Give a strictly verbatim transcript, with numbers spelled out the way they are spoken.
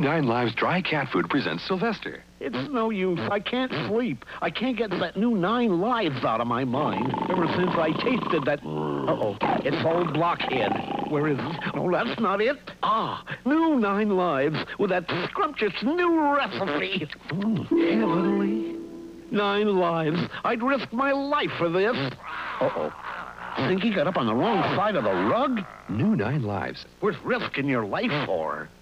Nine Lives Dry Cat Food presents Sylvester. It's no use. I can't sleep. I can't get that new Nine Lives out of my mind. Ever since I tasted that... Uh-oh. It's old Blockhead. Where is it? No, that's not it. Ah, new Nine Lives with that scrumptious new recipe. Mm, heavenly. Nine Lives. I'd risk my life for this. Uh-oh. Think he got up on the wrong side of the rug? New Nine Lives. Worth risking your life for.